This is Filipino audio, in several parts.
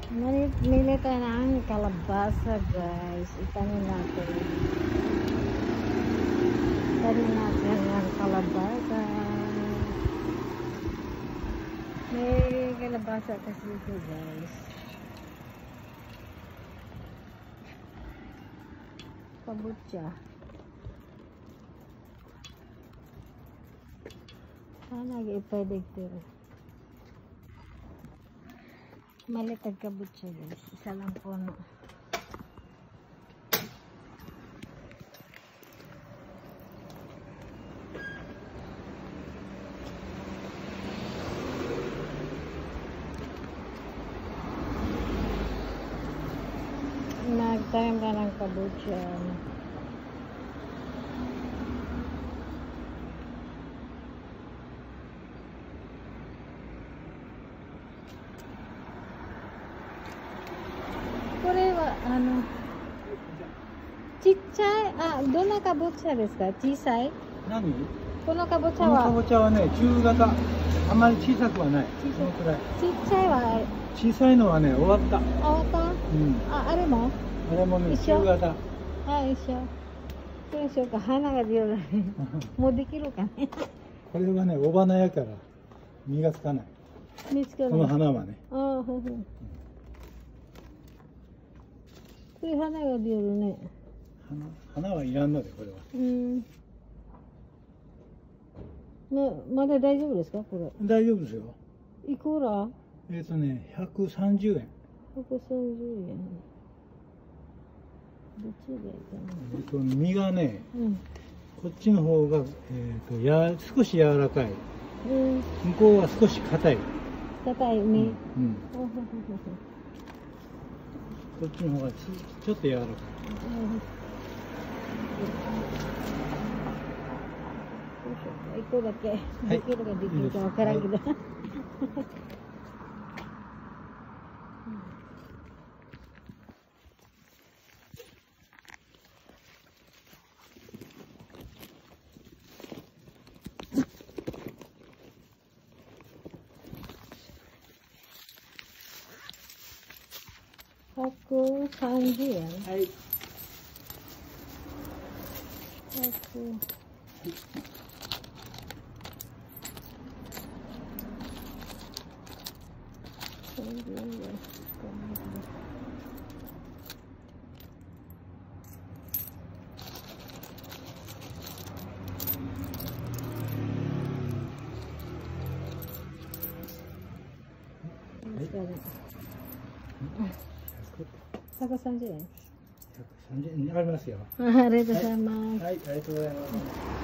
Mili tayo ng kalabasa, guys. Itanim natin. Itanim natin ang kalabasa. May kalabasa kasi ito, guys. Kabutya. Sana pwede ito. Malitag kabutya, guys. Isa lang puno. Nagtanim ka ng kabutya.どんなかぼちゃですか？小さい？ 何？ このかぼちゃこのかはぼちゃはね、中型。あんまり小さくはない。このくらい。 ちっちゃいは小さいのはね、終わった。 終わった？ うん。 あれも？ あれもね、 一緒中型。 あ、一緒。どうしようか、花が出るね。もうできるかね。 これはね、雄花やから実がつかない。 見つかる。 この花はね。 ああ、ほうほう。これ花が出るね。 花はいらんので、これは。 うん。まだ大丈夫ですか、これ？ 大丈夫ですよ。 いくら ？130円。 130円。どっちがいいかな。 実がね、 うん、 こっちの方が、少し柔らかい。向こうは少し硬い。 硬いね。 うん。こっちの方がちょっと柔らかい。 一個だけできるかできるかわからんけど。130円。 はい。 130円。 130円ありますよ。 ありがとうございます。 はい、ありがとうございます。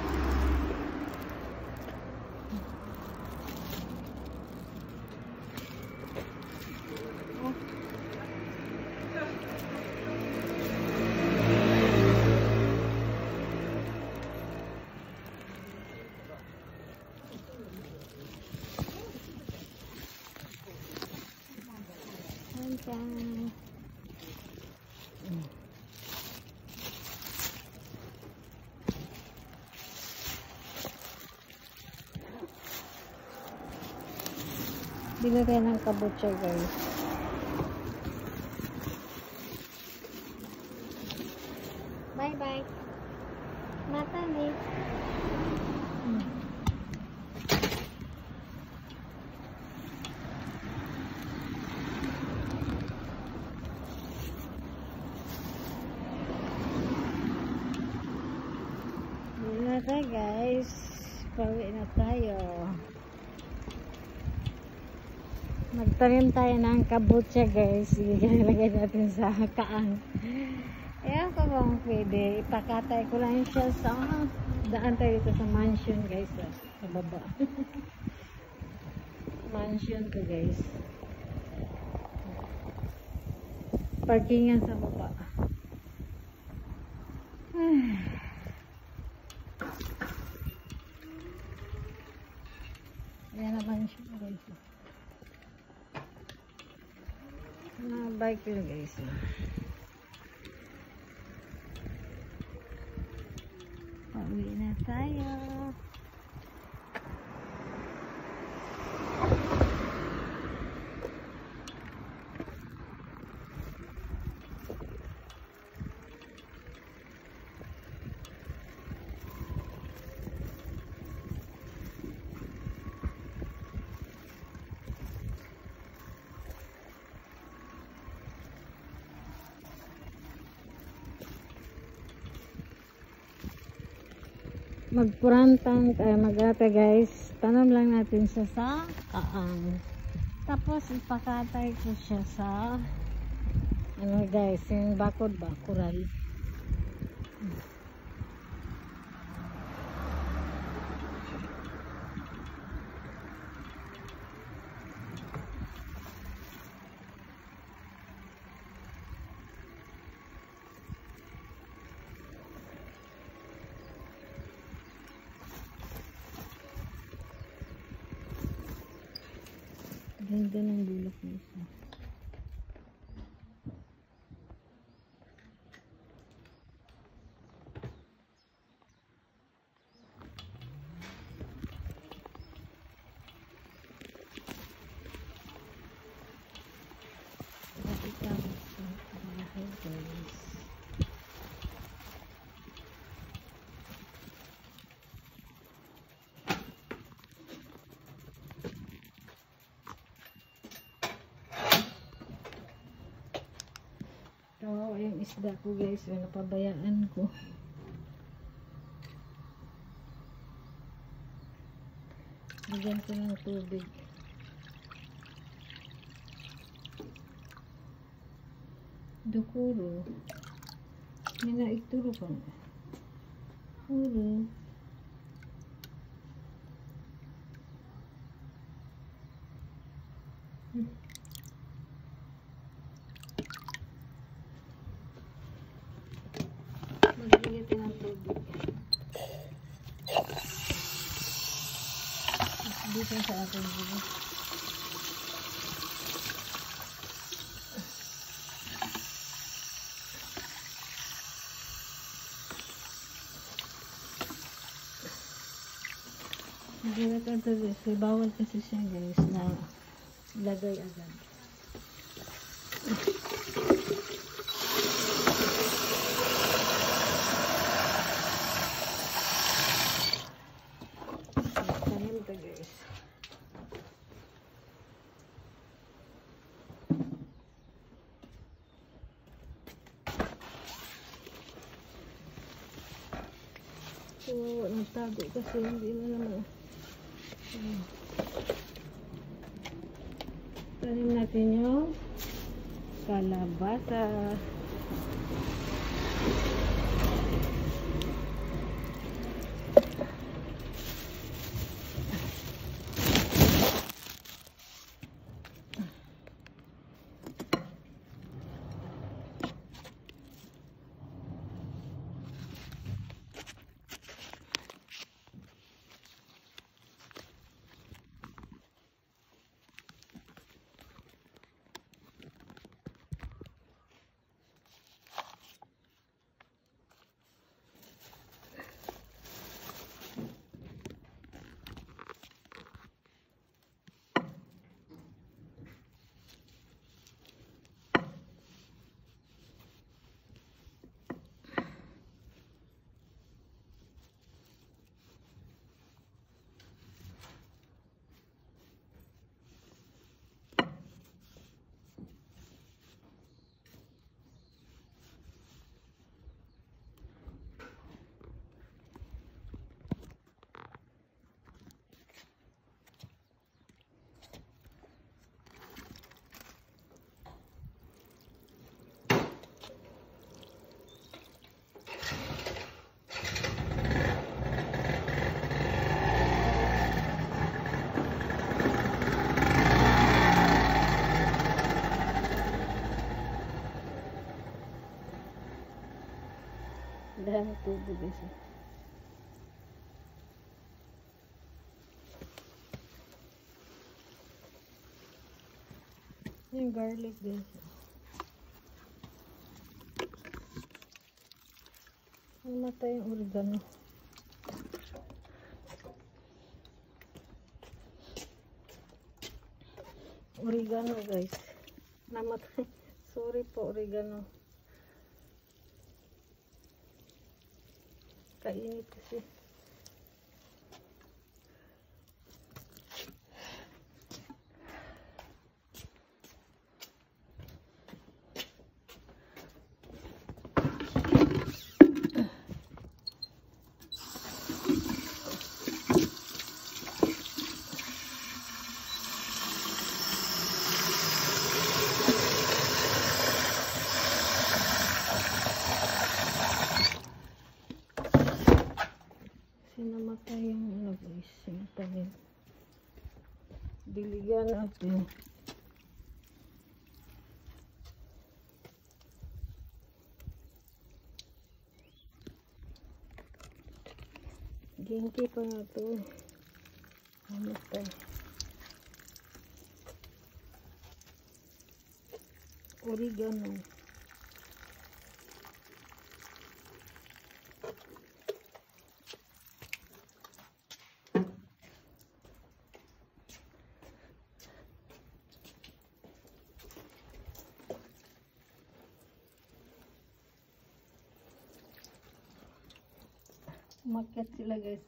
Bili tayo ng kabutya, guys. Bye bye. Mata ni. Bili na tayo, guys. Pauwi na tayo. Magtanim tayo ng kabutya, guys. Ilagay natin sa kaang. Ayan ko kung pwede. Ipakatay ko lang siya sa daan tayo dito sa mansion, guys. Sa baba. Mansion ko, guys. Parkingan sa baba. Ayan na mansion, guys. Bike yun, guys. Pauwi na tayo. magpurantang magata guys, tanam lang natin siya sa kaang, tapos ipakatay ko siya sa ano guys, yung bakod ba, kural. Ganda ng bulak na isa. So, yung isda ko guys, yung napabayaan ko. Lagyan ko ng tubig. Dukuro. Hindi na ituro ko na. Uro. Maglagyan tayo ng tubig. Dito sa ating tubig. Maglagyan tayo guys. Bawal kasi siya guys na lagay agad. So, nagtago kasi hindi na naman. Tanim natin yung kalabasa. Dahil tubig isa. Yung garlic din siya. Namatay yung oregano. Oregano guys. Namatay. Sorry po oregano. Kainit kasi. Ginki pa nga to. Ano to? Oregano. Umakyat sila guys.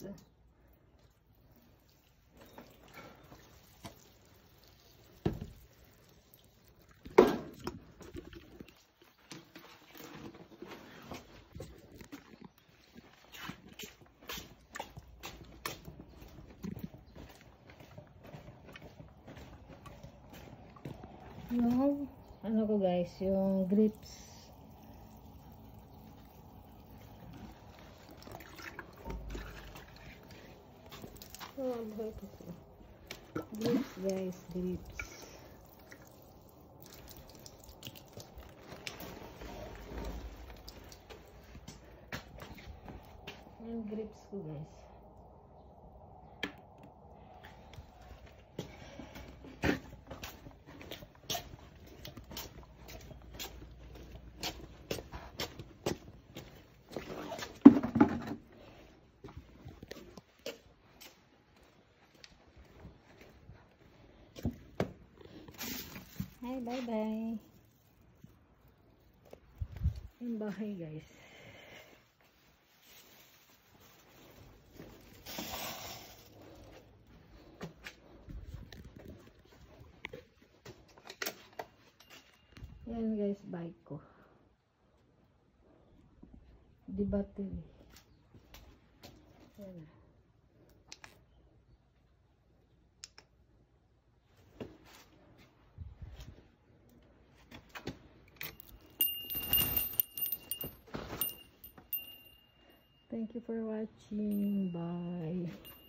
Yung ano ko guys, yung grapes. Oh, buhay ko sila. Grapes guys, grapes. Yung grapes ko guys. Hi, bye-bye. Yung bahay, guys. Yan, guys, bike ko. Di battery. Yan. Thank you for watching. Bye.